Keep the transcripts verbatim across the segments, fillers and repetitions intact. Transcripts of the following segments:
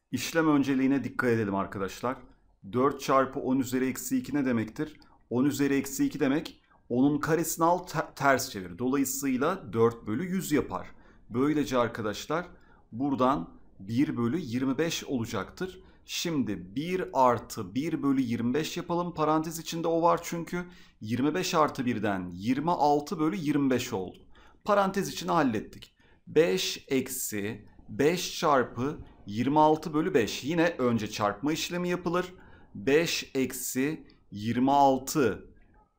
İşlem önceliğine dikkat edelim arkadaşlar. dört çarpı on üzeri eksi iki ne demektir? on üzeri eksi iki demek onun karesini al te- ters çevir. Dolayısıyla dört bölü yüz yapar. Böylece arkadaşlar buradan bir bölü yirmi beş olacaktır. Şimdi bir artı bir bölü yirmi beş yapalım. Parantez içinde o var çünkü. yirmi beş artı birden yirmi altı bölü yirmi beş oldu. Parantez içini hallettik. beş eksi beş çarpı yirmi altı bölü beş. Yine önce çarpma işlemi yapılır. beş eksi yirmi altı.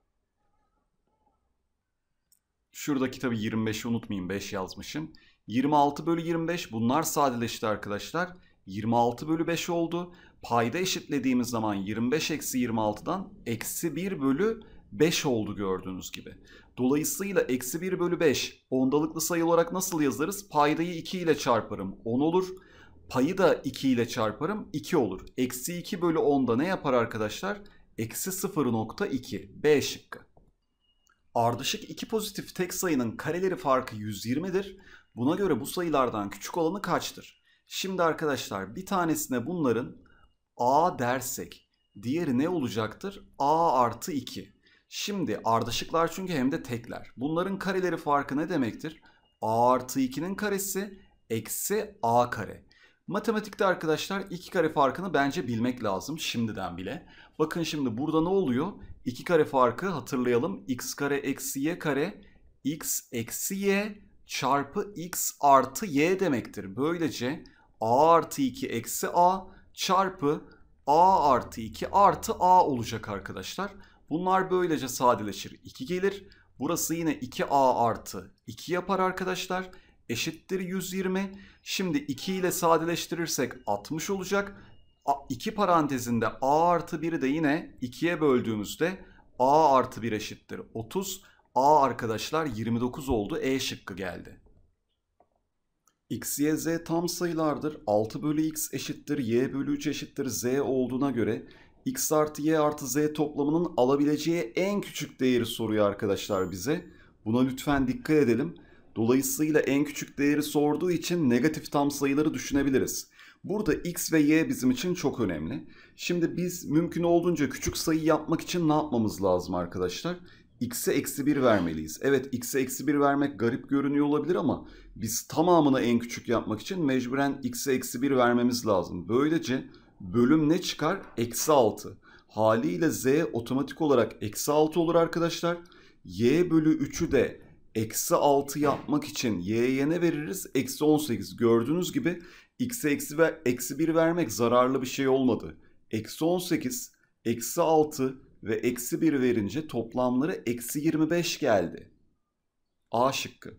Şuradaki tabii yirmi beşi unutmayayım, beş yazmışım. yirmi altı bölü yirmi beş, bunlar sadeleşti arkadaşlar. yirmi altı bölü beş oldu. Payda eşitlediğimiz zaman yirmi beş eksi yirmi altıdan eksi bir bölü beş oldu gördüğünüz gibi. Dolayısıyla eksi bir bölü beş ondalıklı sayı olarak nasıl yazarız? Paydayı iki ile çarparım, on olur. Payı da iki ile çarparım, iki olur. Eksi iki bölü onda ne yapar arkadaşlar? Eksi sıfır nokta iki. B şıkkı. Ardışık iki pozitif tek sayının kareleri farkı yüz yirmidir. Buna göre bu sayılardan küçük olanı kaçtır? Şimdi arkadaşlar bir tanesine bunların a dersek diğeri ne olacaktır? A artı iki. Şimdi ardışıklar çünkü hem de tekler. Bunların kareleri farkı ne demektir? A artı ikinin karesi eksi a kare. Matematikte arkadaşlar iki kare farkını bence bilmek lazım şimdiden bile. Bakın şimdi burada ne oluyor? iki kare farkı hatırlayalım. X kare eksi y kare x eksi y çarpı x artı y demektir. Böylece a artı iki eksi a çarpı a artı iki artı a olacak arkadaşlar. Bunlar böylece sadeleşir. iki gelir. Burası yine iki a artı iki yapar arkadaşlar. Eşittir yüz yirmi. Şimdi iki ile sadeleştirirsek altmış olacak. iki parantezinde a artı biri de yine ikiye böldüğümüzde a artı bir eşittir otuz. A arkadaşlar yirmi dokuz oldu. E şıkkı geldi. X, Y, Z tam sayılardır. altı bölü x eşittir y bölü üç eşittir z olduğuna göre x artı y artı z toplamının alabileceği en küçük değeri soruyor arkadaşlar bize. Buna lütfen dikkat edelim. Dolayısıyla en küçük değeri sorduğu için negatif tam sayıları düşünebiliriz. Burada x ve y bizim için çok önemli. Şimdi biz mümkün olduğunca küçük sayı yapmak için ne yapmamız lazım arkadaşlar? X'e eksi bir vermeliyiz. Evet, x'e eksi bir vermek garip görünüyor olabilir ama biz tamamını en küçük yapmak için mecburen x'e eksi bir vermemiz lazım. Böylece bölüm ne çıkar? Eksi altı. Haliyle z otomatik olarak eksi altı olur arkadaşlar. Y bölü üçü de eksi altı yapmak için y'ye ne veririz? Eksi on sekiz. Gördüğünüz gibi x'e eksi, ver, eksi bir vermek zararlı bir şey olmadı. Eksi on sekiz, eksi altı ve eksi bir verince toplamları eksi yirmi beş geldi. A şıkkı.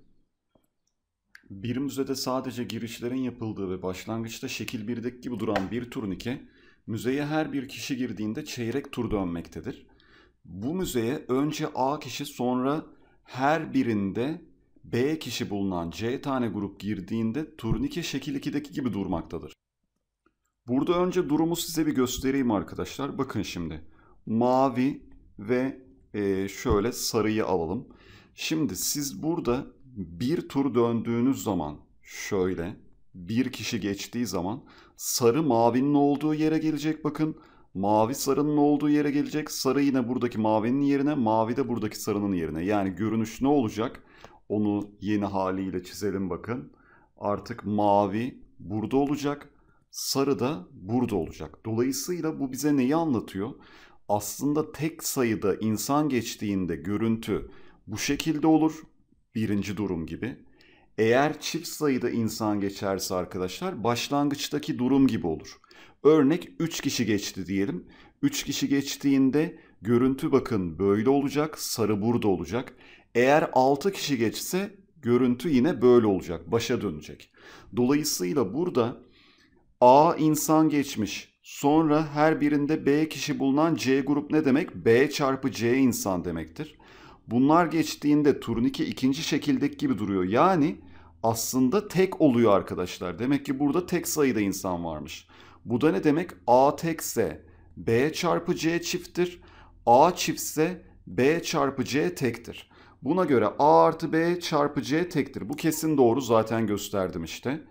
Bir müzede sadece girişlerin yapıldığı ve başlangıçta şekil birdeki gibi duran bir turnike, müzeye her bir kişi girdiğinde çeyrek tur dönmektedir. Bu müzeye önce A kişi, sonra her birinde B kişi bulunan C tane grup girdiğinde turnike şekil ikideki gibi durmaktadır. Burada önce durumu size bir göstereyim arkadaşlar. Bakın şimdi mavi ve e, şöyle sarıyı alalım. Şimdi siz burada bir tur döndüğünüz zaman şöyle bir kişi geçtiği zaman sarı mavinin olduğu yere gelecek bakın. Mavi sarının olduğu yere gelecek. Sarı yine buradaki mavinin yerine, mavi de buradaki sarının yerine. Yani görünüş ne olacak? Onu yeni haliyle çizelim bakın. Artık mavi burada olacak. Sarı da burada olacak. Dolayısıyla bu bize neyi anlatıyor? Aslında tek sayıda insan geçtiğinde görüntü bu şekilde olur. Birinci durum gibi. Eğer çift sayıda insan geçerse arkadaşlar başlangıçtaki durum gibi olur. Örnek üç kişi geçti diyelim. üç kişi geçtiğinde görüntü bakın böyle olacak. Sarı burada olacak. Eğer altı kişi geçse görüntü yine böyle olacak. Başa dönecek. Dolayısıyla burada A insan geçmiş. Sonra her birinde B kişi bulunan C grup ne demek? B çarpı C insan demektir. Bunlar geçtiğinde turnike ikinci şekildeki gibi duruyor. Yani aslında tek oluyor arkadaşlar. Demek ki burada tek sayıda insan varmış. Bu da ne demek? A tekse B çarpı C çifttir. A çiftse B çarpı C tektir. Buna göre A artı B çarpı C tektir. Bu kesin doğru, zaten gösterdim işte.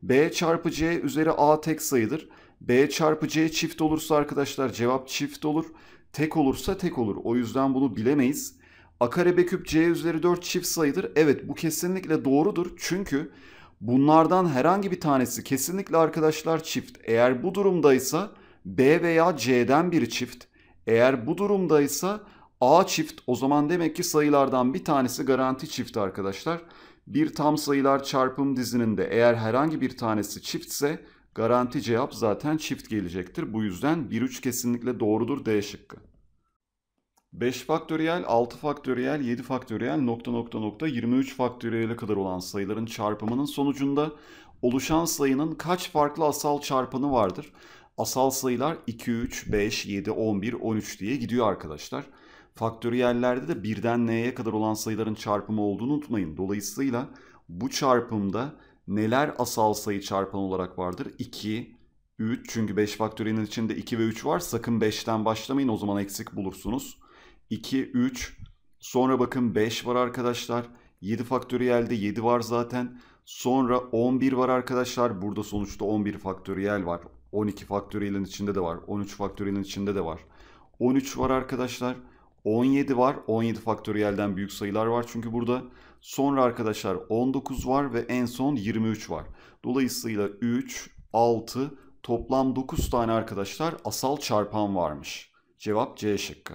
B çarpı C üzeri A tek sayıdır. B çarpı C çift olursa arkadaşlar cevap çift olur. Tek olursa tek olur. O yüzden bunu bilemeyiz. A kare B küp C üzeri dört çift sayıdır. Evet, bu kesinlikle doğrudur. Çünkü bunlardan herhangi bir tanesi kesinlikle arkadaşlar çift. Eğer bu durumdaysa B veya C'den biri çift. Eğer bu durumdaysa A çift. O zaman demek ki sayılardan bir tanesi garanti çift arkadaşlar. Bir tam sayılar çarpım dizininde eğer herhangi bir tanesi çiftse garanti cevap zaten çift gelecektir. Bu yüzden bir üç kesinlikle doğrudur, D şıkkı. beş faktöriyel, altı faktöriyel, yedi faktöriyel, nokta nokta nokta yirmi üç faktöriyele kadar olan sayıların çarpımının sonucunda oluşan sayının kaç farklı asal çarpanı vardır? Asal sayılar iki, üç, beş, yedi, on bir, on üç diye gidiyor arkadaşlar. Faktöriyellerde de birden n'ye kadar olan sayıların çarpımı olduğunu unutmayın. Dolayısıyla bu çarpımda neler asal sayı çarpanı olarak vardır? iki, üç, çünkü beş faktöriyelin içinde iki ve üç var. Sakın beşten başlamayın, o zaman eksik bulursunuz. iki, üç, sonra bakın beş var arkadaşlar. yedi faktöriyelde yedi var zaten. Sonra on bir var arkadaşlar. Burada sonuçta on bir faktöriyel var. on iki faktöriyelin içinde de var. on üç faktöriyelin içinde de var. on üç var arkadaşlar. on yedi var. on yedi faktöriyelden büyük sayılar var çünkü burada. Sonra arkadaşlar on dokuz var ve en son yirmi üç var. Dolayısıyla üç, altı, toplam dokuz tane arkadaşlar asal çarpan varmış. Cevap C şıkkı.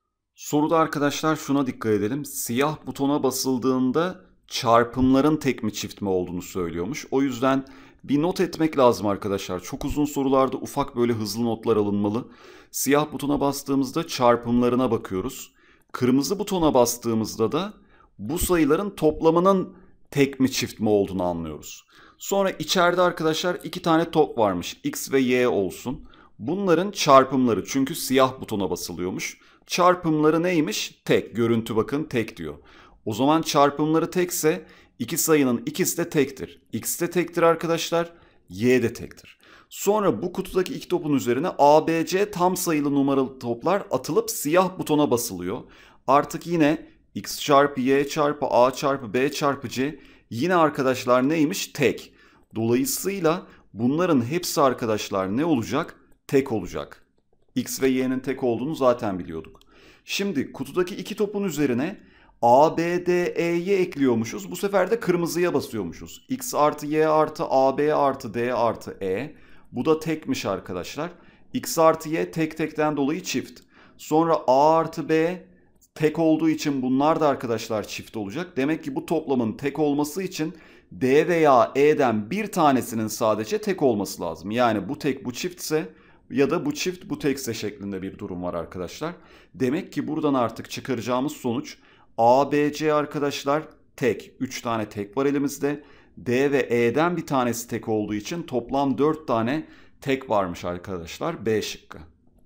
Soruda arkadaşlar şuna dikkat edelim. Siyah butona basıldığında çarpımların tek mi çift mi olduğunu söylüyormuş. O yüzden bir not etmek lazım arkadaşlar. Çok uzun sorularda ufak böyle hızlı notlar alınmalı. Siyah butona bastığımızda çarpımlarına bakıyoruz. Kırmızı butona bastığımızda da bu sayıların toplamının tek mi çift mi olduğunu anlıyoruz. Sonra içeride arkadaşlar iki tane top varmış. X ve Y olsun. Bunların çarpımları, çünkü siyah butona basılıyormuş. Çarpımları neymiş? Tek. Görüntü bakın tek diyor. O zaman çarpımları tekse iki sayının ikisi de tektir. X de tektir arkadaşlar. Y de tektir. Sonra bu kutudaki iki topun üzerine A, B, C tam sayılı numaralı toplar atılıp siyah butona basılıyor. Artık yine X çarpı Y çarpı A çarpı B çarpı C yine arkadaşlar neymiş? Tek. Dolayısıyla bunların hepsi arkadaşlar ne olacak? Tek olacak. X ve Y'nin tek olduğunu zaten biliyorduk. Şimdi kutudaki iki topun üzerine A, B, D, E'yi ekliyormuşuz. Bu sefer de kırmızıya basıyormuşuz. X artı Y artı A, B artı D artı E. Bu da tekmiş arkadaşlar. X artı Y tek tekten dolayı çift. Sonra A artı B tek olduğu için bunlar da arkadaşlar çift olacak. Demek ki bu toplamın tek olması için D veya E'den bir tanesinin sadece tek olması lazım. Yani bu tek bu çiftse ya da bu çift bu tekse şeklinde bir durum var arkadaşlar. Demek ki buradan artık çıkaracağımız sonuç A, B, C arkadaşlar tek. üç tane tek var elimizde. D ve E'den bir tanesi tek olduğu için toplam dört tane tek varmış arkadaşlar. B şıkkı.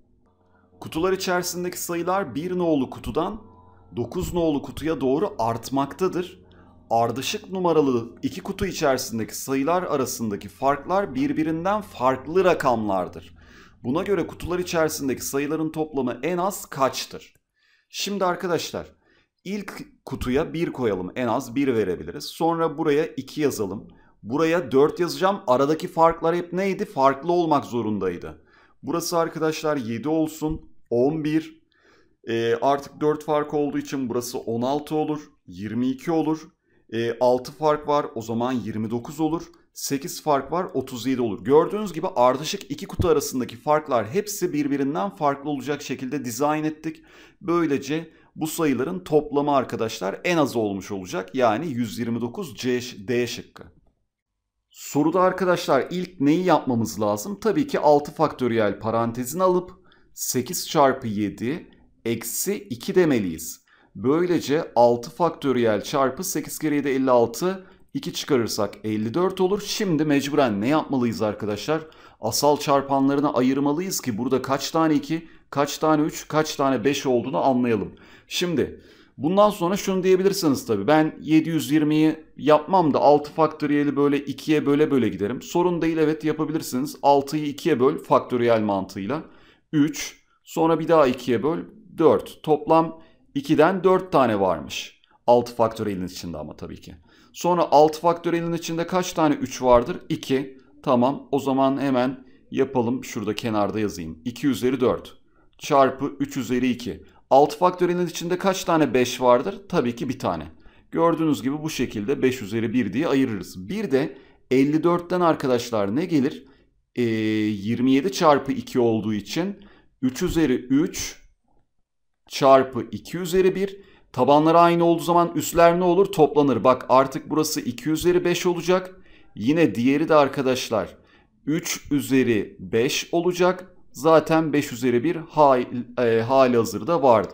Kutular içerisindeki sayılar bir nolu kutudan dokuz nolu kutuya doğru artmaktadır. Ardışık numaralı iki kutu içerisindeki sayılar arasındaki farklar birbirinden farklı rakamlardır. Buna göre kutular içerisindeki sayıların toplamı en az kaçtır? Şimdi arkadaşlar ilk kutuya bir koyalım, en az bir verebiliriz. Sonra buraya iki yazalım. Buraya dört yazacağım. Aradaki farklar hep neydi? Farklı olmak zorundaydı. Burası arkadaşlar yedi olsun, on bir. E, artık dört fark olduğu için burası on altı olur, yirmi iki olur. E, altı fark var, o zaman yirmi dokuz olur. sekiz fark var, otuz yedi olur. Gördüğünüz gibi ardışık iki kutu arasındaki farklar hepsi birbirinden farklı olacak şekilde dizayn ettik. Böylece bu sayıların toplamı arkadaşlar en az olmuş olacak. Yani yüz yirmi dokuz C, D şıkkı. Soruda arkadaşlar ilk neyi yapmamız lazım? Tabii ki altı faktöriyel parantezini alıp sekiz çarpı yedi eksi iki demeliyiz. Böylece altı faktöriyel çarpı sekiz kere yedi elli altı, iki çıkarırsak elli dört olur. Şimdi mecburen ne yapmalıyız arkadaşlar? Asal çarpanlarına ayırmalıyız ki burada kaç tane iki, kaç tane üç, kaç tane beş olduğunu anlayalım. Şimdi bundan sonra şunu diyebilirsiniz tabii. Ben yedi yüz yirmiyi yapmam da altı faktöriyeli böyle ikiye böle böle giderim. Sorun değil, evet yapabilirsiniz. altıyı ikiye böl faktöriyel mantığıyla. üç, sonra bir daha ikiye böl dört. Toplam ikiden dört tane varmış. altı faktöriyelin içinde ama tabii ki. Sonra altı faktöriyelin içinde kaç tane üç vardır? iki. Tamam, o zaman hemen yapalım. Şurada kenarda yazayım. iki üzeri dört çarpı üç üzeri iki. altı faktöriyelin içinde kaç tane beş vardır? Tabii ki bir tane. Gördüğünüz gibi bu şekilde beş üzeri bir diye ayırırız. Bir de elli dörtten arkadaşlar ne gelir? Ee, yirmi yedi çarpı iki olduğu için üç üzeri üç çarpı iki üzeri bir. Tabanları aynı olduğu zaman üsler ne olur? Toplanır. Bak artık burası iki üzeri beş olacak. Yine diğeri de arkadaşlar üç üzeri beş olacak. Zaten beş üzeri bir hal, e, hali hazırda vardı.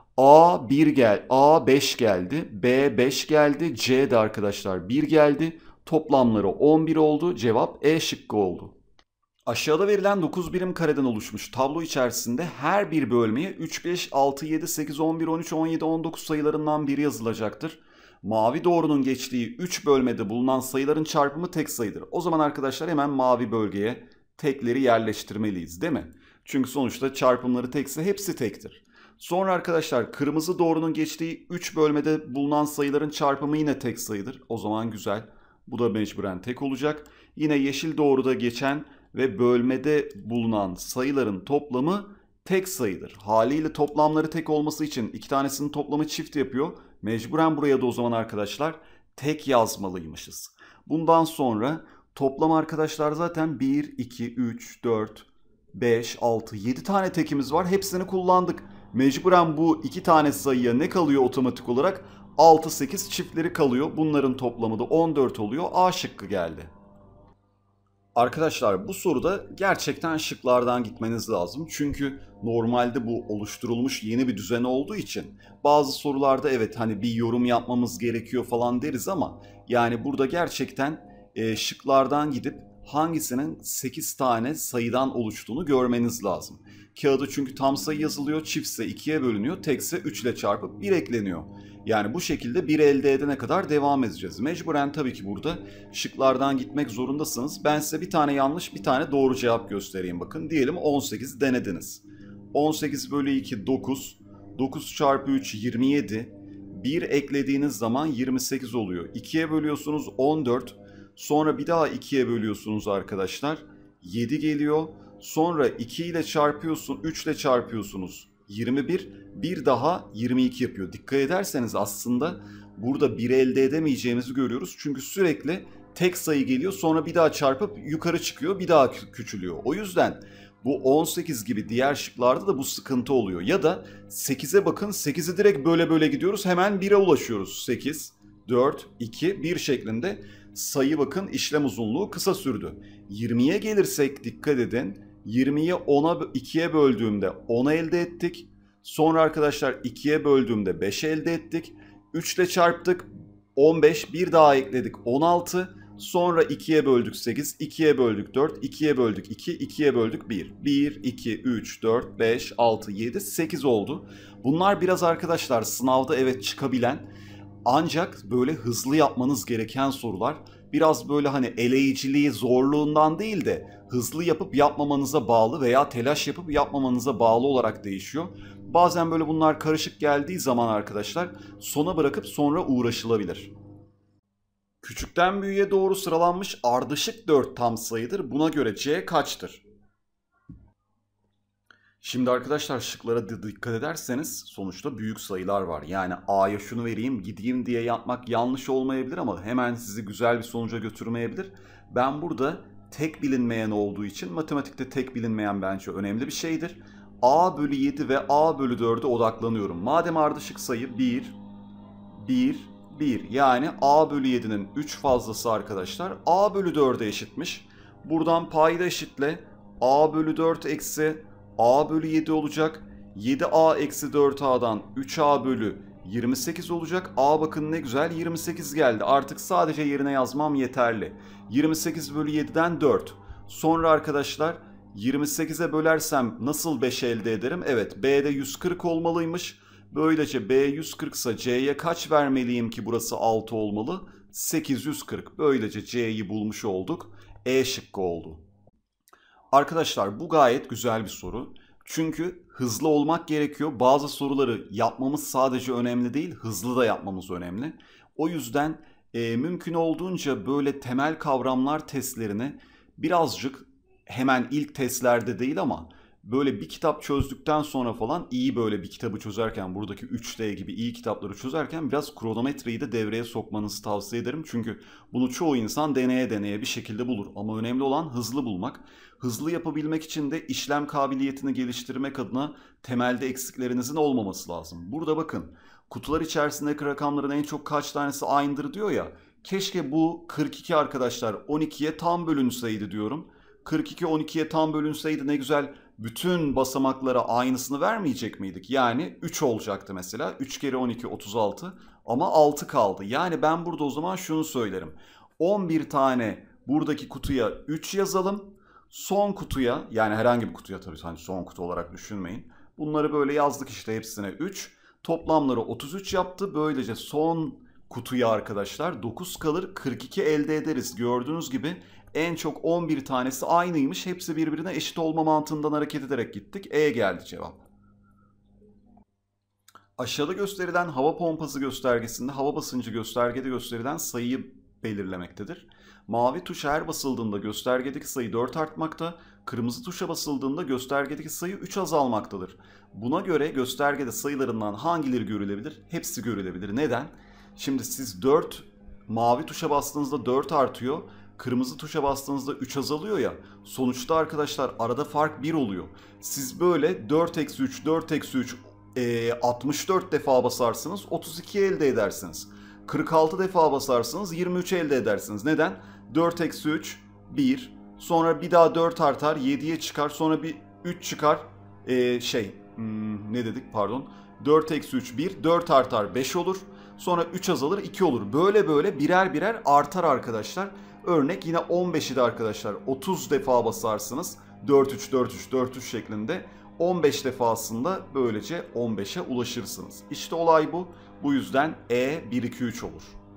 A bir gel, A beş geldi, B beş geldi, C de arkadaşlar bir geldi. Toplamları on bir oldu. Cevap E şıkkı oldu. Aşağıda verilen dokuz birim kareden oluşmuş tablo içerisinde her bir bölmeye üç, beş, altı, yedi, sekiz, on bir, on üç, on yedi, on dokuz sayılarından biri yazılacaktır. Mavi doğrunun geçtiği üç bölmede bulunan sayıların çarpımı tek sayıdır. O zaman arkadaşlar hemen mavi bölgeye tekleri yerleştirmeliyiz, değil mi? Çünkü sonuçta çarpımları tekse hepsi tektir. Sonra arkadaşlar kırmızı doğrunun geçtiği üç bölmede bulunan sayıların çarpımı yine tek sayıdır. O zaman güzel. Bu da mecburen tek olacak. Yine yeşil doğruda geçen ve bölmede bulunan sayıların toplamı tek sayıdır. Haliyle toplamları tek olması için iki tanesinin toplamı çift yapıyor. Mecburen buraya da o zaman arkadaşlar tek yazmalıymışız. Bundan sonra toplam arkadaşlar zaten bir, iki, üç, dört, beş, altı, yedi tane tekimiz var. Hepsini kullandık. Mecburen bu iki tane sayıya ne kalıyor otomatik olarak? altı, sekiz çiftleri kalıyor. Bunların toplamı da on dört oluyor. A şıkkı geldi. Arkadaşlar bu soruda gerçekten şıklardan gitmeniz lazım. Çünkü normalde bu oluşturulmuş yeni bir düzen olduğu için bazı sorularda evet hani bir yorum yapmamız gerekiyor falan deriz ama yani burada gerçekten e, şıklardan gidip hangisinin sekiz tane sayıdan oluştuğunu görmeniz lazım. Kağıda çünkü tam sayı yazılıyor, çiftse ikiye bölünüyor, tekse üç ile çarpıp bir ekleniyor. Yani bu şekilde bir elde edene kadar devam edeceğiz. Mecburen tabii ki burada şıklardan gitmek zorundasınız. Ben size bir tane yanlış bir tane doğru cevap göstereyim bakın. Diyelim on sekiz denediniz. on sekiz bölü iki dokuz. dokuz çarpı üç yirmi yedi. bir eklediğiniz zaman yirmi sekiz oluyor. ikiye bölüyorsunuz on dört. Sonra bir daha ikiye bölüyorsunuz arkadaşlar. yedi geliyor. Sonra iki ile çarpıyorsun, üç ile çarpıyorsunuz. yirmi bir, bir daha yirmi iki yapıyor. Dikkat ederseniz aslında burada bir elde edemeyeceğimizi görüyoruz. Çünkü sürekli tek sayı geliyor, sonra bir daha çarpıp yukarı çıkıyor, bir daha küçülüyor. O yüzden bu on sekiz gibi diğer şıklarda da bu sıkıntı oluyor. Ya da sekize bakın, sekizi direkt böyle böyle gidiyoruz, hemen bire ulaşıyoruz. sekiz, dört, iki, bir şeklinde sayı bakın işlem uzunluğu kısa sürdü. yirmiye gelirsek dikkat edin. yirmiyi ona ikiye böldüğümde on elde ettik. Sonra arkadaşlar ikiye böldüğümde beş elde ettik. üç ile çarptık. on beş, bir daha ekledik on altı. Sonra ikiye böldük sekiz, ikiye böldük dört, ikiye böldük iki, ikiye böldük bir. bir, iki, üç, dört, beş, altı, yedi, sekiz oldu. Bunlar biraz arkadaşlar sınavda evet çıkabilen ancak böyle hızlı yapmanız gereken sorular. Biraz böyle hani eleyiciliği zorluğundan değil de hızlı yapıp yapmamanıza bağlı veya telaş yapıp yapmamanıza bağlı olarak değişiyor. Bazen böyle bunlar karışık geldiği zaman arkadaşlar sona bırakıp sonra uğraşılabilir. Küçükten büyüğe doğru sıralanmış ardışık dört tam sayıdır. Buna göre C kaçtır? Şimdi arkadaşlar şıklara dikkat ederseniz sonuçta büyük sayılar var. Yani A'ya şunu vereyim gideyim diye yapmak yanlış olmayabilir ama hemen sizi güzel bir sonuca götürmeyebilir. Ben burada tek bilinmeyen olduğu için matematikte tek bilinmeyen bence önemli bir şeydir. A bölü yedi ve A bölü dörde odaklanıyorum. Madem ardışık sayı bir, bir, bir yani A bölü yedinin üç fazlası arkadaşlar A bölü dörde eşitmiş. Buradan payda eşitle A bölü dört eksi A bölü yedi olacak. yedi A eksi dört A'dan üç A bölü yirmi sekiz olacak. A bakın ne güzel yirmi sekiz geldi. Artık sadece yerine yazmam yeterli. yirmi sekiz bölü yediden dört. Sonra arkadaşlar yirmi sekize bölersem nasıl beş elde ederim? Evet B'de yüz kırk olmalıymış. Böylece B yüz kırk ise C'ye kaç vermeliyim ki burası altı olmalı? sekiz yüz kırk. Böylece C'yi bulmuş olduk. E şıkkı oldu. Arkadaşlar bu gayet güzel bir soru. Çünkü hızlı olmak gerekiyor. Bazı soruları yapmamız sadece önemli değil, hızlı da yapmamız önemli. O yüzden e, mümkün olduğunca böyle temel kavramlar testlerini birazcık hemen ilk testlerde değil ama böyle bir kitap çözdükten sonra falan iyi böyle bir kitabı çözerken buradaki üç D gibi iyi kitapları çözerken biraz kronometreyi de devreye sokmanızı tavsiye ederim. Çünkü bunu çoğu insan deneye deneye bir şekilde bulur ama önemli olan hızlı bulmak. Hızlı yapabilmek için de işlem kabiliyetini geliştirmek adına temelde eksiklerinizin olmaması lazım. Burada bakın kutular içerisindeki rakamların en çok kaç tanesi aynıdır diyor ya. Keşke bu kırk iki arkadaşlar on ikiye tam bölünseydi diyorum. kırk iki on ikiye tam bölünseydi ne güzel bütün basamaklara aynısını vermeyecek miydik? Yani üç olacaktı mesela. üç kere on iki otuz altı ama altı kaldı. Yani ben burada o zaman şunu söylerim. on bir tane buradaki kutuya üç yazalım. Son kutuya yani herhangi bir kutuya tabii hani son kutu olarak düşünmeyin. Bunları böyle yazdık işte hepsine üç. Toplamları otuz üç yaptı. Böylece son kutuya arkadaşlar dokuz kalır kırk iki elde ederiz. Gördüğünüz gibi en çok on bir tanesi aynıymış. Hepsi birbirine eşit olma mantığından hareket ederek gittik. E geldi cevap. Aşağıda gösterilen hava pompası göstergesinde hava basıncı göstergede gösterilen sayıyı belirlemektedir. Mavi tuşa her basıldığında göstergedeki sayı dört artmakta, kırmızı tuşa basıldığında göstergedeki sayı üç azalmaktadır. Buna göre göstergede sayılarından hangileri görülebilir? Hepsi görülebilir. Neden? Şimdi siz dört mavi tuşa bastığınızda dört artıyor. Kırmızı tuşa bastığınızda üç azalıyor ya. Sonuçta arkadaşlar arada fark bir oluyor. Siz böyle dört eksi üç, dört eksi üç, e, altmış dört defa basarsınız otuz iki elde edersiniz. kırk altı defa basarsınız yirmi üç elde edersiniz. Neden? dört eksi üç, bir. Sonra bir daha dört artar, yediye çıkar. Sonra bir üç çıkar. Ee, şey, hmm, ne dedik pardon. dört eksi üç, bir. dört artar, beş olur. Sonra üç azalır, iki olur. Böyle böyle birer birer artar arkadaşlar. Örnek yine on beş idi arkadaşlar. otuz defa basarsınız. dört üç, dört üç, dört üç şeklinde. on beş defasında böylece on beşe ulaşırsınız. İşte olay bu. Bu yüzden E bir iki üç olur.